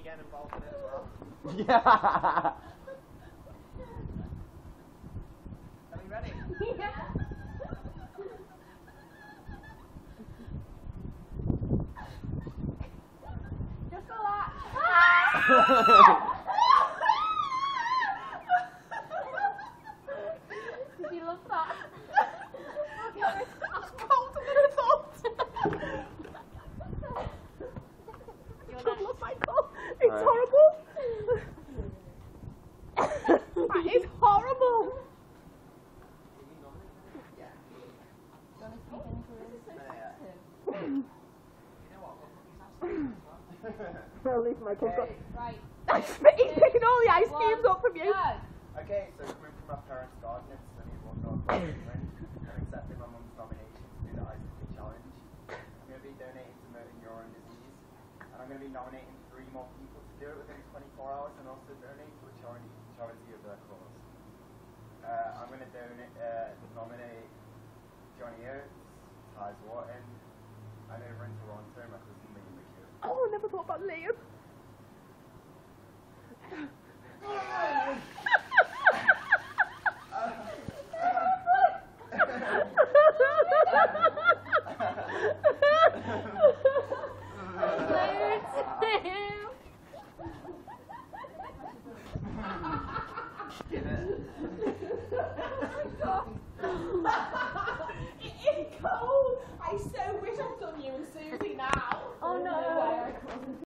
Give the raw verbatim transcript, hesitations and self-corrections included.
getting involved in it as well. Yeah. Are you ready? Yeah. Just relax. Did you love that? It's cold and it's hot. You're next. Michael. It's Right. horrible. That is horrible. Yeah. Do you want to speak into it? You know what? We'll put these ice creams as well. At least Michael's got. Okay. Right. He's picking all the ice cubes up from you. Go. Okay, so coming from my parents' garden, it's sunny in North England. I'm accepting my mum's nomination to do the Ice Cream Challenge. I'm going to be donating to motor neuron disease, and I'm going to be nominating three more people to do it within twenty-four hours, and also donate to a charity, charity of their cause. Uh, I'm going to donate, uh, nominate Johnny Oates, Taz Wharton, and over in Toronto, my cousin Liam McHugh. Oh, I never thought about Liam. Give it.